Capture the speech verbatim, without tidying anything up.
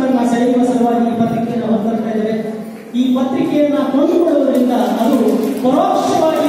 ಮಕ್ಕಳನ್ನ ಸೆಳೆಯುವ ಸಲುವಾಗಿ ಈ ಪತ್ರಿಕೆಯನ್ನು ಹೊರತರ್ತಾ ಇದ್ದಾರೆ. ಈ ಪತ್ರಿಕೆಯನ್ನ ಕೊಂಡುಕೊಳ್ಳುವುದರಿಂದ ಅದು ಪರೋಕ್ಷವಾಗಿ